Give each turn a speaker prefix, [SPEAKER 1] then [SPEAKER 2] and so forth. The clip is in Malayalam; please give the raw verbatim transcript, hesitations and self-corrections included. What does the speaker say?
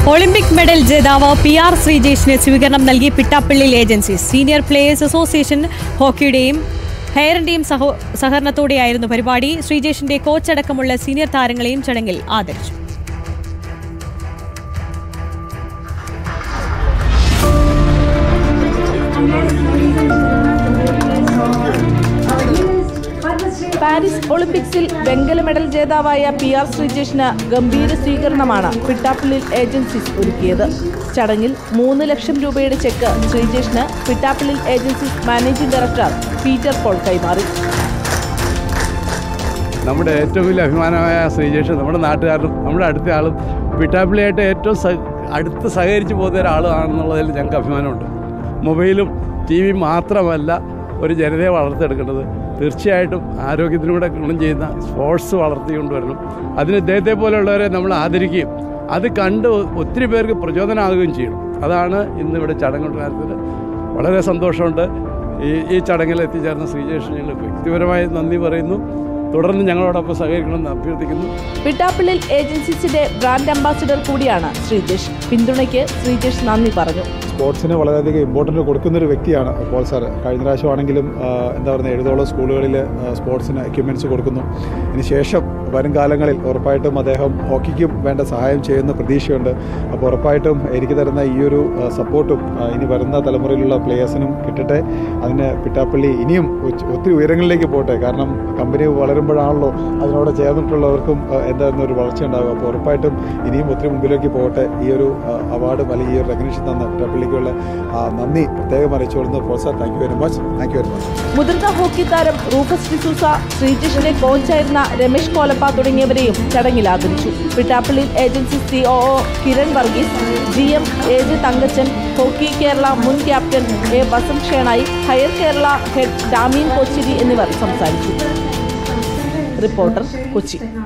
[SPEAKER 1] ഒളിമ്പിക് മെഡൽ ജേതാവ് പി ആർ ശ്രീജേഷിന് സ്വീകരണം നൽകി Pittappillil agencies. Senior players association ഹോക്കിയുടെയും ഹെയറിന്റെയും സഹോ സഹകരണത്തോടെയായിരുന്നു പരിപാടി. ശ്രീജേഷിന്റെ കോച്ചടക്കമുള്ള സീനിയർ താരങ്ങളെയും ചടങ്ങിൽ ആദരിച്ചു.
[SPEAKER 2] പാരീസ് ഒളിമ്പിക്സിൽ വെങ്കല മെഡൽ ജേതാവായ പി ആർ ശ്രീജേഷിന് ഗംഭീര സ്വീകരണമാണ് പിട്ടാപ്പള്ളി ഏജൻസീസ് ഒരുക്കിയത്. ചടങ്ങിൽ മൂന്ന് ലക്ഷം രൂപയുടെ ചെക്ക് ശ്രീജേഷിന് Pittappillil agencies managing director Peter Paul കൈമാറി.
[SPEAKER 3] നമ്മുടെ ഏറ്റവും വലിയ അഭിമാനമായ ശ്രീജേഷ് നമ്മുടെ നാട്ടുകാരും നമ്മുടെ അടുത്ത ആളും പിട്ടാപ്പള്ളിയായിട്ട് ഏറ്റവും അടുത്ത് സഹകരിച്ച് പോകുന്ന ഒരാളാണെന്നുള്ളതിൽ ഞങ്ങൾക്ക് അഭിമാനമുണ്ട്. മൊബൈലും ടി വി മാത്രമല്ല ഒരു ജനതയെ വളർത്തിയെടുക്കേണ്ടത്. തീർച്ചയായിട്ടും ആരോഗ്യത്തിലൂടെ ഗുണം ചെയ്യുന്ന സ്പോർട്സ് വളർത്തിക്കൊണ്ടുവരണം. അതിന് ഇദ്ദേഹത്തെ പോലെയുള്ളവരെ നമ്മൾ ആദരിക്കുകയും അത് കണ്ട് ഒത്തിരി പേർക്ക് പ്രചോദനമാകുകയും ചെയ്യണം. അതാണ് ഇന്നിവിടെ ചടങ്ങ് കാര്യത്തിൽ വളരെ സന്തോഷമുണ്ട്. ഈ ഈ ചടങ്ങിൽ എത്തിച്ചേർന്ന ശ്രീജേഷിന് ഞങ്ങൾ വ്യക്തിപരമായി നന്ദി പറയുന്നു. തുടർന്ന് ഞങ്ങളോടൊപ്പം സഹകരിക്കണമെന്ന് അഭ്യർത്ഥിക്കുന്നു.
[SPEAKER 2] പിട്ടാപ്പള്ളി ഏജൻസീസിന്റെ ബ്രാൻഡ് അംബാസിഡർ കൂടിയാണ് ശ്രീജേഷ്. പിന്തുണയ്ക്ക് ശ്രീജേഷ് നന്ദി പറഞ്ഞു.
[SPEAKER 4] സ്പോർട്സിന് വളരെയധികം ഇമ്പോർട്ടൻറ്റ് കൊടുക്കുന്നൊരു വ്യക്തിയാണ് പോൾ സാർ. കഴിഞ്ഞ പ്രാവശ്യമാണെങ്കിലും എന്താ പറയുക എഴുതോളം സ്കൂളുകളിൽ സ്പോർട്സിന് എക്യുപ്മെൻറ്റ്സ് കൊടുക്കുന്നു. ഇനി ശേഷം വരും കാലങ്ങളിൽ ഉറപ്പായിട്ടും അദ്ദേഹം ഹോക്കിക്കും വേണ്ട സഹായം ചെയ്യുന്ന പ്രതീക്ഷയുണ്ട്. അപ്പോൾ ഉറപ്പായിട്ടും എനിക്ക് തരുന്ന ഈ ഒരു സപ്പോർട്ടും ഇനി വരുന്ന തലമുറയിലുള്ള പ്ലേയേഴ്സിനും കിട്ടട്ടെ. അതിന് പിട്ടാപ്പള്ളി ഇനിയും ഒത്തിരി ഉയരങ്ങളിലേക്ക് പോട്ടെ. കാരണം കമ്പനി വളരുമ്പോഴാണല്ലോ അതിനോട് ചേർന്നിട്ടുള്ളവർക്കും എന്തായിരുന്നു ഒരു വളർച്ച ഉണ്ടാകുക. അപ്പോൾ ഉറപ്പായിട്ടും ഇനിയും ഒത്തിരി മുമ്പിലേക്ക് പോകട്ടെ. ഈ ഒരു അവാർഡും അല്ലെങ്കിൽ ഈ ഒരു റെക്കഗ്നിഷൻ തന്ന പിട്ടാപ്പള്ളിക്കുള്ള നന്ദി പ്രത്യേകം അറിയിച്ചുകൊള്ളുന്നു. Paul sir, thank you very much. Thank you very much.
[SPEAKER 2] മുതിർന്ന ഹോക്കി താരം റൂഫസ് ഡിസൂസ, ശ്രീജേഷിന്റെ കോച്ചായിരുന്ന രമേശ് കോലപ്പ തുടങ്ങിയവരെയും ചടങ്ങിൽ ആദരിച്ചു. Pittappillil agency C O O Kiran Varghese, G M A J Thankachan, hockey Kerala മുൻ captain A Vasanth Shenoy, Haier Kerala head Damien കൊച്ചിരി എന്നിവർ സംസാരിച്ചു. റിപ്പോർട്ടർ, കൊച്ചി.